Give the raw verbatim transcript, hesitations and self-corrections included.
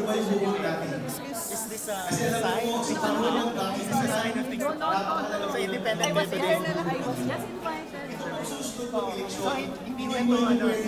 Is this a sign of the Is this a sign of the So independent I was today? here na lang. I was just invited. So hindi mo ito ano